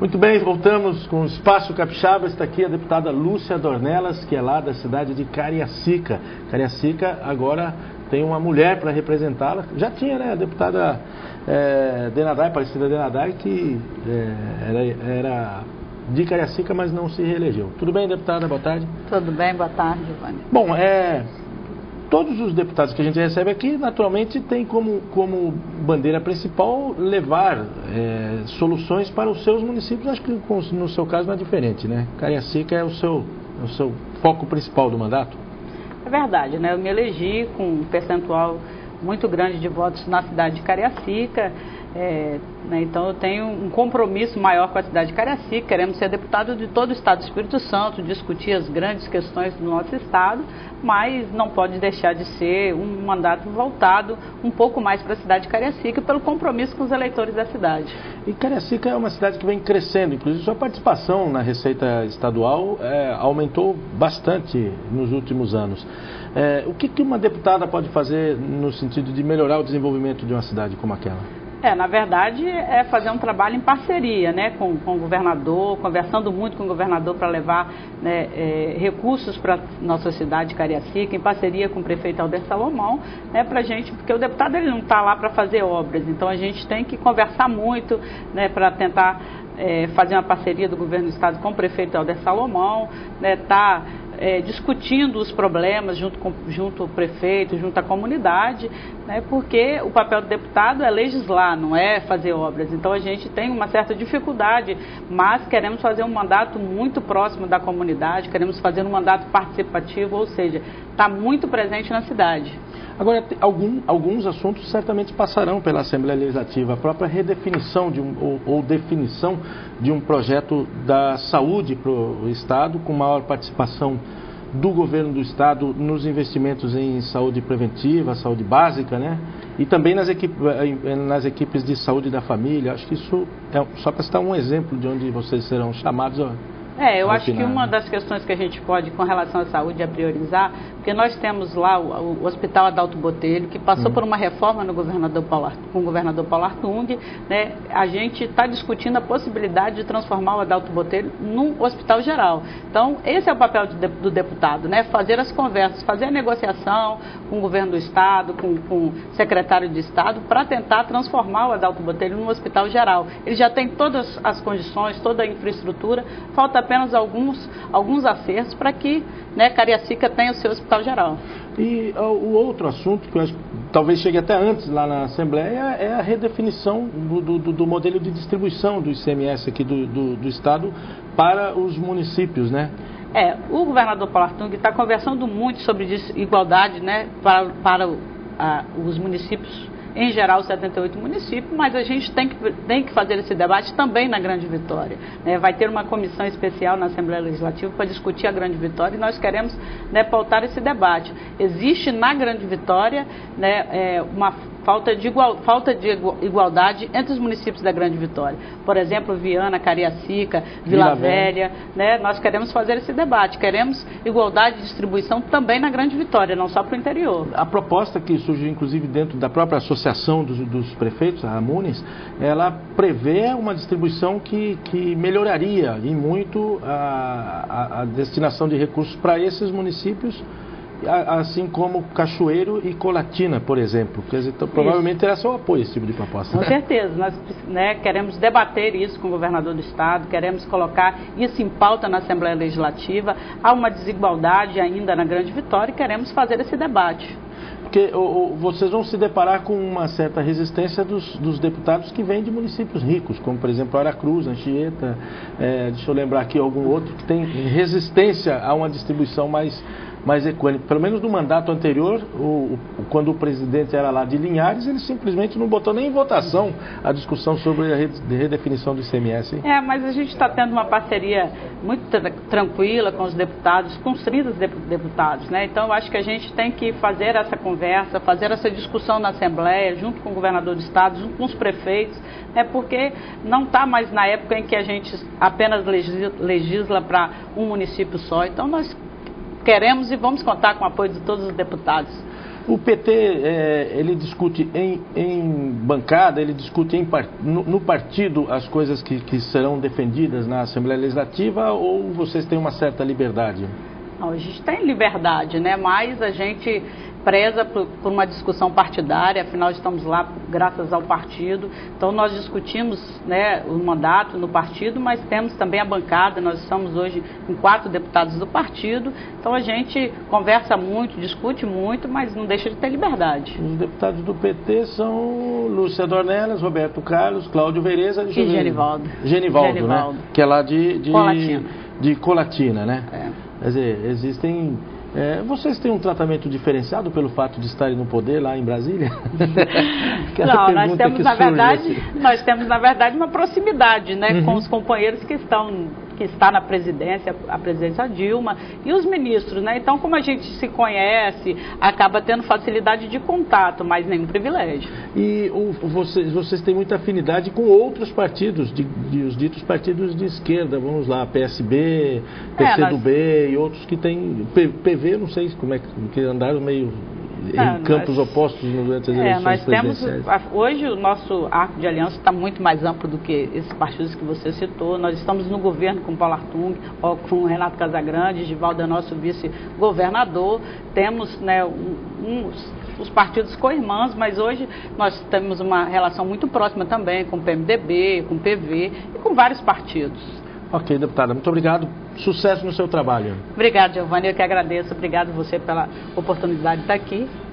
Muito bem, voltamos com o Espaço Capixaba. Está aqui a deputada Lúcia Dornelas, que é lá da cidade de Cariacica. Cariacica agora tem uma mulher para representá-la. Já tinha, né, a deputada Denadai, Aparecida Denadai, que era de Cariacica, mas não se reelegeu. Tudo bem, deputada? Boa tarde. Tudo bem, boa tarde, Giovanni. Bom, todos os deputados que a gente recebe aqui, naturalmente, tem como bandeira principal levar soluções para os seus municípios. Acho que no seu caso não é diferente, né? Cariacica é o seu foco principal do mandato? É verdade, né? Eu me elegi com um percentual muito grande de votos na cidade de Cariacica. Né, então eu tenho um compromisso maior com a cidade de Cariacica. Queremos ser deputado de todo o estado do Espírito Santo, discutir as grandes questões do nosso estado, mas não pode deixar de ser um mandato voltado um pouco mais para a cidade de Cariacica, pelo compromisso com os eleitores da cidade. E Cariacica é uma cidade que vem crescendo, inclusive sua participação na Receita Estadual aumentou bastante nos últimos anos. O que uma deputada pode fazer no sentido de melhorar o desenvolvimento de uma cidade como aquela? Na verdade, é fazer um trabalho em parceria, né, com o governador, conversando muito com o governador para levar, né, recursos para nossa cidade de Cariacica, em parceria com o prefeito Alder Salomão, né, pra gente, porque o deputado ele não está lá para fazer obras, então a gente tem que conversar muito, né, para tentar fazer uma parceria do governo do estado com o prefeito Alder Salomão, né, discutindo os problemas junto ao prefeito, junto à comunidade, né, porque o papel do deputado é legislar, não é fazer obras. Então a gente tem uma certa dificuldade, mas queremos fazer um mandato muito próximo da comunidade, queremos fazer um mandato participativo, ou seja, está muito presente na cidade. Agora, alguns assuntos certamente passarão pela Assembleia Legislativa. A própria redefinição ou definição de um projeto da saúde para o Estado, com maior participação do governo do Estado nos investimentos em saúde preventiva, saúde básica, né? E também nas equipes de saúde da família. Acho que isso é só para citar um exemplo de onde vocês serão chamados eu acho que uma das questões que a gente pode, com relação à saúde, é priorizar, porque nós temos lá o Hospital Adalto Botelho, que passou por uma reforma com o governador Paulo Artung, né? A gente está discutindo a possibilidade de transformar o Adalto Botelho num hospital geral. Então, esse é o papel do deputado, né? Fazer as conversas, fazer a negociação com o governo do Estado, com o secretário de Estado, para tentar transformar o Adalto Botelho num hospital geral. Ele já tem todas as condições, toda a infraestrutura, falta apenas alguns acertos para que, né, Cariacica tenha o seu hospital geral. E o outro assunto, que eu acho que talvez chegue até antes lá na Assembleia, é a redefinição do modelo de distribuição do ICMS aqui do Estado para os municípios, né? O governador Paulo Artung está conversando muito sobre desigualdade, né, para os municípios, em geral, 78 municípios, mas a gente tem que fazer esse debate também na Grande Vitória. Vai ter uma comissão especial na Assembleia Legislativa para discutir a Grande Vitória e nós queremos, né, pautar esse debate. Existe na Grande Vitória, né, uma falta de igualdade entre os municípios da Grande Vitória. Por exemplo, Viana, Cariacica, Vila Velha, né? Nós queremos fazer esse debate, queremos igualdade de distribuição também na Grande Vitória, não só para o interior. A proposta que surgiu, inclusive, dentro da própria Associação dos Prefeitos, a AMUNES, ela prevê uma distribuição que melhoraria em muito a destinação de recursos para esses municípios, assim como Cachoeiro e Colatina, por exemplo. Quer dizer, então, provavelmente terá seu apoio esse tipo de proposta. Com certeza. Nós, né, queremos debater isso com o governador do Estado, queremos colocar isso em pauta na Assembleia Legislativa. Há uma desigualdade ainda na Grande Vitória e queremos fazer esse debate. Porque vocês vão se deparar com uma certa resistência dos deputados que vêm de municípios ricos, como, por exemplo, Aracruz, Anchieta, deixa eu lembrar aqui algum outro, que tem resistência a uma distribuição mais equânime. Pelo menos no mandato anterior, quando o presidente era lá de Linhares, ele simplesmente não botou nem em votação a discussão sobre a redefinição do ICMS. Mas a gente está tendo uma parceria muito tranquila com os deputados, com os 30 deputados, né? Então eu acho que a gente tem que fazer essa conversa, fazer essa discussão na Assembleia, junto com o governador do Estado, junto com os prefeitos, porque não está mais na época em que a gente apenas legisla para um município só. Então nós queremos e vamos contar com o apoio de todos os deputados. O PT, ele discute em bancada, ele discute no partido as coisas que serão defendidas na Assembleia Legislativa, ou vocês têm uma certa liberdade? Não, a gente tem liberdade, né? Mas a gente preza por uma discussão partidária, afinal estamos lá graças ao partido. Então nós discutimos, né, o mandato no partido, mas temos também a bancada, nós estamos hoje com 4 deputados do partido, então a gente conversa muito, discute muito, mas não deixa de ter liberdade. Os deputados do PT são Lúcia Dornelas, Roberto Carlos, Cláudio Vereza e Genivaldo. Genivaldo, né? Que é lá de Colatina, né? É. Quer dizer, existem... vocês têm um tratamento diferenciado pelo fato de estarem no poder lá em Brasília? Não, nós temos na verdade uma proximidade, né, com os companheiros que está na presidência, a presidência Dilma e os ministros, né? Então, como a gente se conhece, acaba tendo facilidade de contato, mas nenhum privilégio. E vocês têm muita afinidade com outros partidos, os ditos partidos de esquerda, vamos lá, PSB, PCdoB e outros que têm PV, não sei como é que andaram meio em campos opostos durante as eleições presidenciais. Hoje o nosso arco de aliança está muito mais amplo do que esses partidos que você citou. Nós estamos no governo com Paulo Artung, com Renato Casagrande, Givaldo é nosso vice-governador. Temos, né, os partidos co-irmãos, mas hoje nós temos uma relação muito próxima também com o PMDB, com o PV e com vários partidos. Ok, deputada, muito obrigado. Sucesso no seu trabalho. Obrigada, Giovanni, eu que agradeço. Obrigado você pela oportunidade de estar aqui.